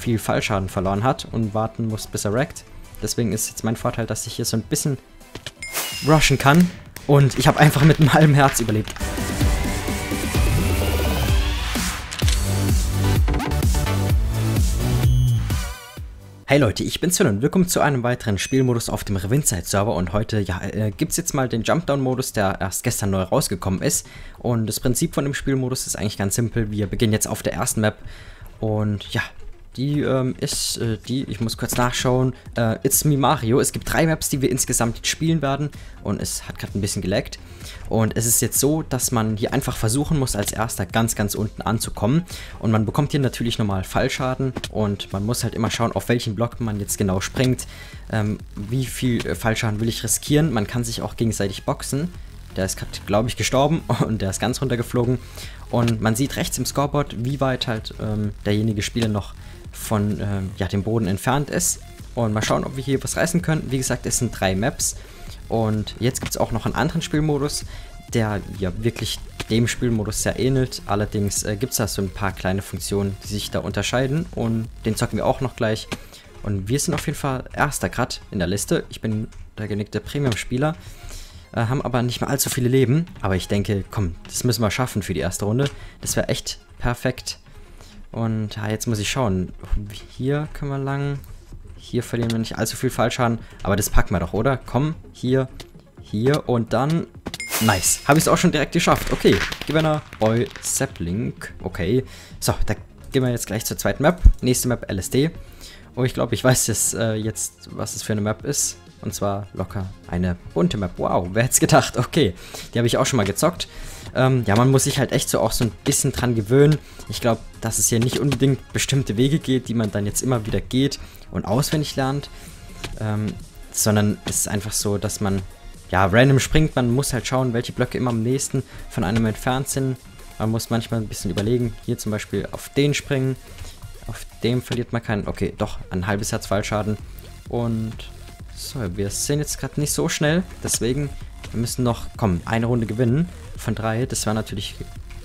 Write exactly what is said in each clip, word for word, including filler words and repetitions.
viel Fallschaden verloren hat und warten muss, bis er wreckt. Deswegen ist jetzt mein Vorteil, dass ich hier so ein bisschen rushen kann. Und ich habe einfach mit einem halben Herz überlebt. Hey Leute, ich bin's und willkommen zu einem weiteren Spielmodus auf dem Revindside-Server und heute ja, äh, gibt es jetzt mal den Jumpdown-Modus, der erst gestern neu rausgekommen ist. Und das Prinzip von dem Spielmodus ist eigentlich ganz simpel. Wir beginnen jetzt auf der ersten Map und ja, die ähm, ist äh, die, ich muss kurz nachschauen, äh, It's Me Mario. Es gibt drei Maps, die wir insgesamt spielen werden und es hat gerade ein bisschen gelaggt. Und es ist jetzt so, dass man hier einfach versuchen muss, als erster ganz, ganz unten anzukommen. Und man bekommt hier natürlich nochmal Fallschaden und man muss halt immer schauen, auf welchen Block man jetzt genau springt. Ähm, wie viel äh, Fallschaden will ich riskieren? Man kann sich auch gegenseitig boxen. Der ist gerade, glaube ich, gestorben und der ist ganz runtergeflogen. Und man sieht rechts im Scoreboard, wie weit halt ähm, derjenige Spieler noch von ähm, ja, dem Boden entfernt ist. Und mal schauen, ob wir hier was reißen können. Wie gesagt, es sind drei Maps. Und jetzt gibt es auch noch einen anderen Spielmodus, der ja wirklich dem Spielmodus sehr ähnelt. Allerdings äh, gibt es da so ein paar kleine Funktionen, die sich da unterscheiden. Und den zocken wir auch noch gleich. Und wir sind auf jeden Fall Erster gerade in der Liste. Ich bin der genickte Premium-Spieler. Äh, haben aber nicht mehr allzu viele Leben. Aber ich denke, komm, das müssen wir schaffen für die erste Runde. Das wäre echt perfekt. Und ja, jetzt muss ich schauen. Hier können wir lang. Hier verlieren wir nicht allzu viel Fallschaden. Aber das packen wir doch, oder? Komm, hier, hier und dann... Nice. Habe ich es auch schon direkt geschafft. Okay, Gewinner, Boy, Sapling. Okay. So, da gehen wir jetzt gleich zur zweiten Map. Nächste Map, L S D. Oh, ich glaube, ich weiß jetzt, äh, jetzt, was es für eine Map ist. Und zwar locker eine bunte Map. Wow, wer hätte es gedacht? Okay, die habe ich auch schon mal gezockt. Ähm, ja, man muss sich halt echt so auch so ein bisschen dran gewöhnen. Ich glaube, dass es hier nicht unbedingt bestimmte Wege geht, die man dann jetzt immer wieder geht und auswendig lernt. Ähm, sondern es ist einfach so, dass man ja random springt. Man muss halt schauen, welche Blöcke immer am nächsten von einem entfernt sind. Man muss manchmal ein bisschen überlegen. Hier zum Beispiel auf den springen. Auf dem verliert man keinen. Okay, doch, ein halbes Herz Fallschaden. Und so, wir sind jetzt gerade nicht so schnell. Deswegen, wir müssen noch, komm, eine Runde gewinnen von drei. Das wäre natürlich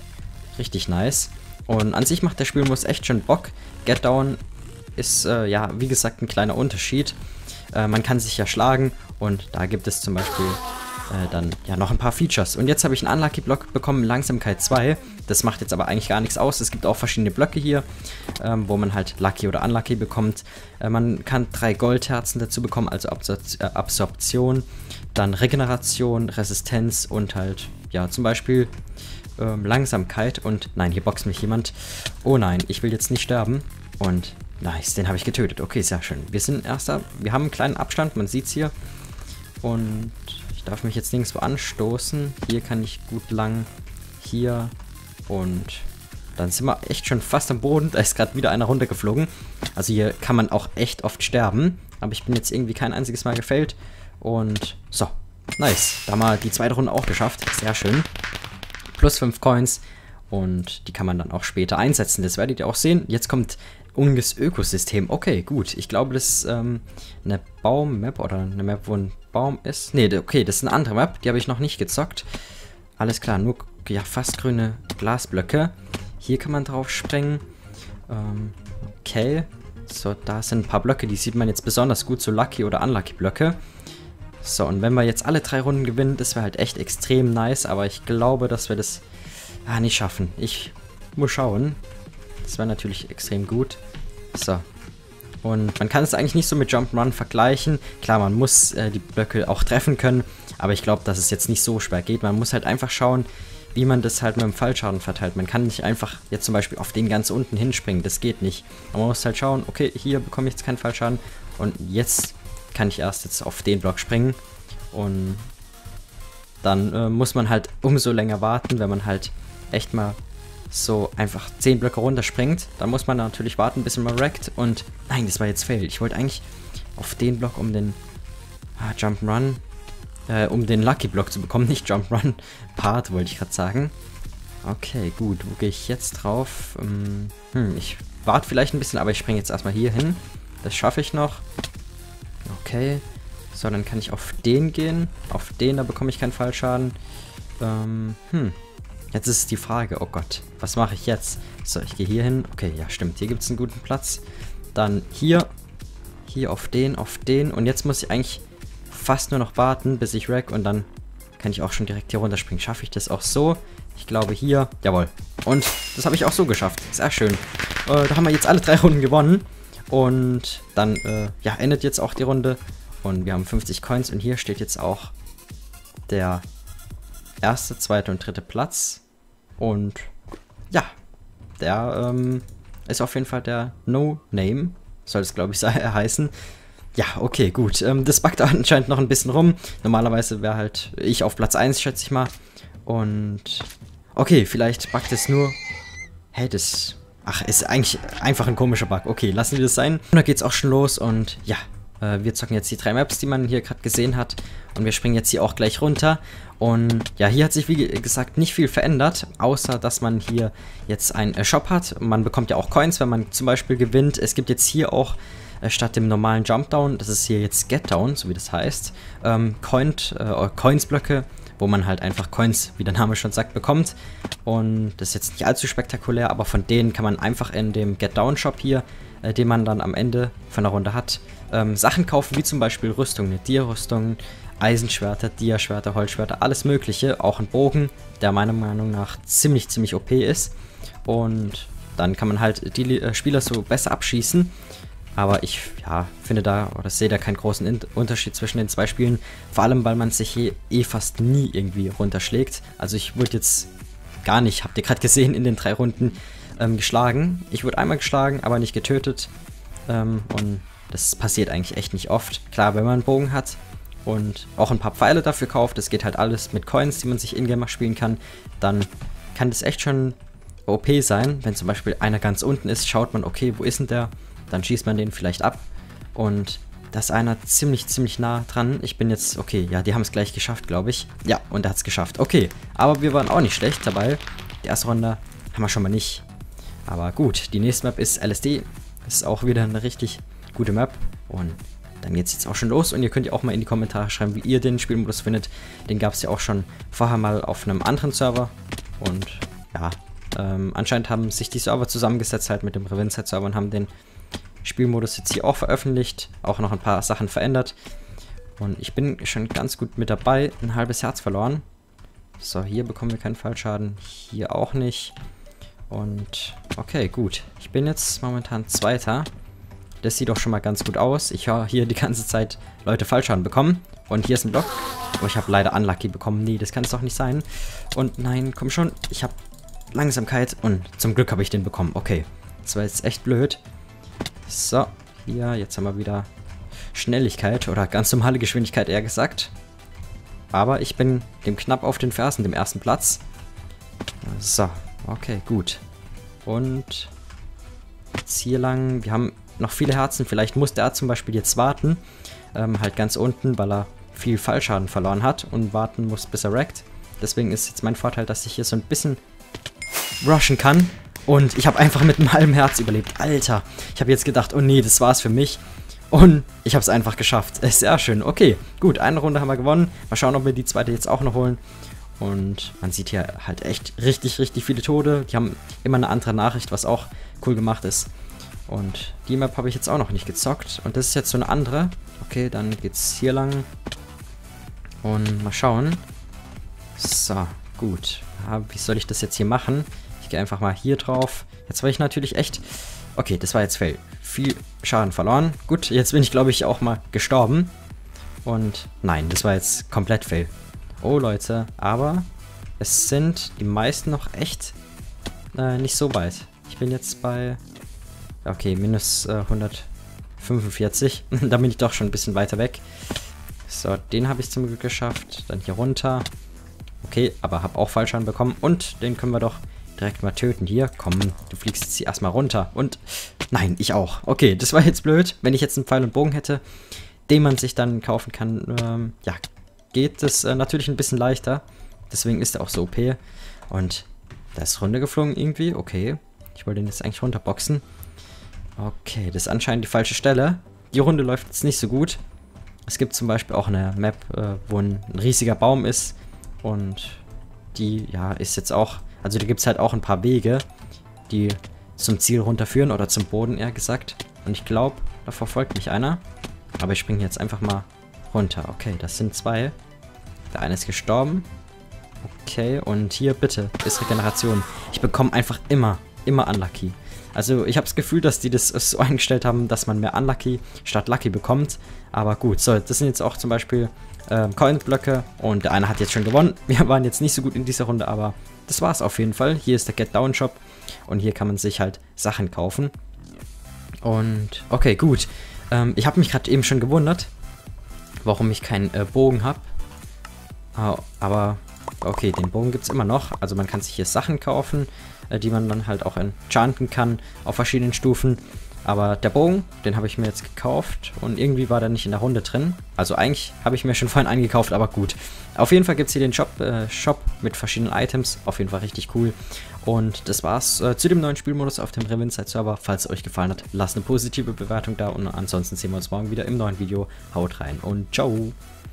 richtig nice. Und an sich macht der Spielmodus echt schon Bock. Get Down ist, äh, ja, wie gesagt, ein kleiner Unterschied. Äh, man kann sich ja schlagen und da gibt es zum Beispiel äh, dann ja noch ein paar Features. Und jetzt habe ich einen Unlucky Block bekommen, Langsamkeit zwei. Das macht jetzt aber eigentlich gar nichts aus. Es gibt auch verschiedene Blöcke hier, ähm, wo man halt Lucky oder Unlucky bekommt. Äh, man kann drei Goldherzen dazu bekommen, also Absor äh, Absorption, dann Regeneration, Resistenz und halt, ja, zum Beispiel ähm, Langsamkeit. Und nein, hier boxt mich jemand. Oh nein, ich will jetzt nicht sterben. Und nice, den habe ich getötet. Okay, sehr schön. Wir sind Erster. Wir haben einen kleinen Abstand, man sieht es hier. Und ich darf mich jetzt nirgendwo anstoßen. Hier kann ich gut lang. Hier. Und dann sind wir echt schon fast am Boden. Da ist gerade wieder einer runtergeflogen. Also hier kann man auch echt oft sterben. Aber ich bin jetzt irgendwie kein einziges Mal gefällt. Und so, nice. Da haben wir die zweite Runde auch geschafft. Sehr schön. Plus fünf Coins. Und die kann man dann auch später einsetzen. Das werdet ihr auch sehen. Jetzt kommt Unges Ökosystem. Okay, gut. Ich glaube, das ist ähm, eine Baum-Map oder eine Map, wo ein Baum ist. Ne, okay, das ist eine andere Map. Die habe ich noch nicht gezockt. Alles klar, nur ja, fast grüne Glasblöcke. Hier kann man drauf springen. Ähm, okay. So, da sind ein paar Blöcke. Die sieht man jetzt besonders gut. So Lucky oder Unlucky Blöcke. So, und wenn wir jetzt alle drei Runden gewinnen, das wäre halt echt extrem nice. Aber ich glaube, dass wir das ah, nicht schaffen. Ich muss schauen. Das wäre natürlich extrem gut. So. Und man kann es eigentlich nicht so mit Jump'n'Run vergleichen. Klar, man muss äh, die Blöcke auch treffen können. Aber ich glaube, dass es jetzt nicht so schwer geht. Man muss halt einfach schauen, wie man das halt mit dem Fallschaden verteilt. Man kann nicht einfach jetzt zum Beispiel auf den ganz unten hinspringen. Das geht nicht. Aber man muss halt schauen, okay, hier bekomme ich jetzt keinen Fallschaden. Und jetzt kann ich erst jetzt auf den Block springen. Und dann äh, muss man halt umso länger warten, wenn man halt echt mal so einfach zehn Blöcke runterspringt. Dann muss man natürlich warten, bis man wreckt. Und nein, das war jetzt Fail. Ich wollte eigentlich auf den Block, um den ah, Jump'n'Run, äh, um den Lucky Block zu bekommen. Nicht Jump'n'Run Part, wollte ich gerade sagen. Okay, gut. Wo gehe ich jetzt drauf? Ähm, hm, ich warte vielleicht ein bisschen, aber ich springe jetzt erstmal hier hin. Das schaffe ich noch. Okay. So, dann kann ich auf den gehen. Auf den, da bekomme ich keinen Fallschaden. Ähm, hm. Jetzt ist die Frage, oh Gott, was mache ich jetzt? So, ich gehe hier hin. Okay, ja, stimmt, hier gibt es einen guten Platz. Dann hier. Hier auf den, auf den. Und jetzt muss ich eigentlich fast nur noch warten, bis ich wreck. Und dann kann ich auch schon direkt hier runterspringen. Schaffe ich das auch so? Ich glaube hier. Jawohl. Und das habe ich auch so geschafft. Sehr schön. Äh, da haben wir jetzt alle drei Runden gewonnen. Und dann, äh, ja, endet jetzt auch die Runde. Und wir haben fünfzig Coins. Und hier steht jetzt auch der erste, zweite und dritte Platz. Und ja, der ähm, ist auf jeden Fall der No-Name. Soll es, glaube ich, heißen. Ja, okay, gut. Ähm, das backt anscheinend noch ein bisschen rum. Normalerweise wäre halt ich auf Platz eins, schätze ich mal. Und okay, vielleicht backt es nur... Hey, das... Ach, ist eigentlich einfach ein komischer Bug. Okay, lassen wir das sein. Und da geht's auch schon los und ja, äh, wir zocken jetzt die drei Maps, die man hier gerade gesehen hat. Und wir springen jetzt hier auch gleich runter. Und ja, hier hat sich wie gesagt nicht viel verändert, außer dass man hier jetzt einen äh, Shop hat. Man bekommt ja auch Coins, wenn man zum Beispiel gewinnt. Es gibt jetzt hier auch äh, statt dem normalen Jumpdown, das ist hier jetzt Getdown, so wie das heißt, ähm, Coin, äh, Coinsblöcke, wo man halt einfach Coins, wie der Name schon sagt, bekommt. Und das ist jetzt nicht allzu spektakulär, aber von denen kann man einfach in dem Get-Down-Shop hier, äh, den man dann am Ende von der Runde hat, ähm, Sachen kaufen, wie zum Beispiel Rüstung, eine Dia-Rüstung, Eisenschwerter, Dia-Schwerter, Holzschwerter, alles mögliche. Auch ein Bogen, der meiner Meinung nach ziemlich, ziemlich O P ist. Und dann kann man halt die äh, Spieler so besser abschießen. Aber ich ja, finde da, oder sehe da keinen großen In Unterschied zwischen den zwei Spielen. Vor allem, weil man sich hier eh fast nie irgendwie runterschlägt. Also ich wurde jetzt gar nicht, habt ihr gerade gesehen, in den drei Runden ähm, geschlagen. Ich wurde einmal geschlagen, aber nicht getötet. Ähm, und das passiert eigentlich echt nicht oft. Klar, wenn man einen Bogen hat und auch ein paar Pfeile dafür kauft, das geht halt alles mit Coins, die man sich in-game spielen kann, dann kann das echt schon O P sein. Wenn zum Beispiel einer ganz unten ist, schaut man, okay, wo ist denn der? Dann schießt man den vielleicht ab. Und da ist einer ziemlich, ziemlich nah dran. Ich bin jetzt, okay, ja, die haben es gleich geschafft, glaube ich. Ja, und er hat es geschafft. Okay, aber wir waren auch nicht schlecht dabei. Die erste Runde haben wir schon mal nicht. Aber gut, die nächste Map ist L S D. Das ist auch wieder eine richtig gute Map. Und dann geht es jetzt auch schon los. Und ihr könnt ja auch mal in die Kommentare schreiben, wie ihr den Spielmodus findet. Den gab es ja auch schon vorher mal auf einem anderen Server. Und ja, ähm, anscheinend haben sich die Server zusammengesetzt halt mit dem Revinzeit-Server und haben den Spielmodus jetzt hier auch veröffentlicht, auch noch ein paar Sachen verändert. Und ich bin schon ganz gut mit dabei, ein halbes Herz verloren. So, hier bekommen wir keinen Fallschaden, hier auch nicht. Und okay, gut. Ich bin jetzt momentan Zweiter. Das sieht doch schon mal ganz gut aus. Ich höre hier die ganze Zeit Leute Fallschaden bekommen. Und hier ist ein Block. Oh, ich habe leider Unlucky bekommen. Nee, das kann es doch nicht sein. Und nein, komm schon. Ich habe Langsamkeit und zum Glück habe ich den bekommen. Okay, das war jetzt echt blöd. So, hier, jetzt haben wir wieder Schnelligkeit oder ganz normale Geschwindigkeit eher gesagt. Aber ich bin dem knapp auf den Fersen, dem ersten Platz. So, okay, gut. Und jetzt hier lang, wir haben noch viele Herzen. Vielleicht muss der zum Beispiel jetzt warten, ähm, halt ganz unten, weil er viel Fallschaden verloren hat und warten muss, bis er wreckt. Deswegen ist jetzt mein Vorteil, dass ich hier so ein bisschen rushen kann. Und ich habe einfach mit einem halben Herz überlebt. Alter, ich habe jetzt gedacht, oh nee, das war's für mich. Und ich habe es einfach geschafft. Sehr schön. Okay, gut, eine Runde haben wir gewonnen. Mal schauen, ob wir die zweite jetzt auch noch holen. Und man sieht hier halt echt richtig, richtig viele Tode. Die haben immer eine andere Nachricht, was auch cool gemacht ist. Und die Map habe ich jetzt auch noch nicht gezockt. Und das ist jetzt so eine andere. Okay, dann geht's hier lang. Und mal schauen. So, gut. Ja, wie soll ich das jetzt hier machen? Ich gehe einfach mal hier drauf. Jetzt war ich natürlich echt... Okay, das war jetzt fail. Viel Schaden verloren. Gut, jetzt bin ich, glaube ich, auch mal gestorben. Und nein, das war jetzt komplett fail. Oh, Leute. Aber es sind die meisten noch echt äh, nicht so weit. Ich bin jetzt bei... Okay, minus äh, hundertfünfundvierzig. Da bin ich doch schon ein bisschen weiter weg. So, den habe ich zum Glück geschafft. Dann hier runter. Okay, aber habe auch Fallschaden bekommen. Und den können wir doch direkt mal töten. Hier, komm, du fliegst jetzt hier erstmal runter. Und, nein, ich auch. Okay, das war jetzt blöd. Wenn ich jetzt einen Pfeil und Bogen hätte, den man sich dann kaufen kann, ähm, ja, geht es äh, natürlich ein bisschen leichter. Deswegen ist er auch so O P. Und da ist runtergeflogen irgendwie. Okay, ich wollte den jetzt eigentlich runterboxen. Okay, das ist anscheinend die falsche Stelle. Die Runde läuft jetzt nicht so gut. Es gibt zum Beispiel auch eine Map, äh, wo ein, ein riesiger Baum ist. Und die, ja, ist jetzt auch... Also da gibt es halt auch ein paar Wege, die zum Ziel runterführen oder zum Boden eher gesagt. Und ich glaube, da verfolgt mich einer. Aber ich springe jetzt einfach mal runter. Okay, das sind zwei. Der eine ist gestorben. Okay, und hier bitte ist Regeneration. Ich bekomme einfach immer, immer Unlucky. Also ich habe das Gefühl, dass die das so eingestellt haben, dass man mehr Unlucky statt Lucky bekommt. Aber gut, so, das sind jetzt auch zum Beispiel ähm, Coin-Blöcke. Und der eine hat jetzt schon gewonnen. Wir waren jetzt nicht so gut in dieser Runde, aber das war's auf jeden Fall. Hier ist der Get Down Shop. Und hier kann man sich halt Sachen kaufen. Und okay, gut. Ähm, ich habe mich gerade eben schon gewundert, warum ich keinen äh, Bogen habe. Oh, aber okay, den Bogen gibt es immer noch. Also man kann sich hier Sachen kaufen, äh, die man dann halt auch enchanten kann auf verschiedenen Stufen. Aber der Bogen, den habe ich mir jetzt gekauft und irgendwie war der nicht in der Runde drin. Also eigentlich habe ich mir schon vorhin eingekauft, aber gut. Auf jeden Fall gibt es hier den Shop, äh, Shop mit verschiedenen Items. Auf jeden Fall richtig cool. Und das war's äh, zu dem neuen Spielmodus auf dem Revinside-Server. Falls es euch gefallen hat, lasst eine positive Bewertung da und ansonsten sehen wir uns morgen wieder im neuen Video. Haut rein und ciao!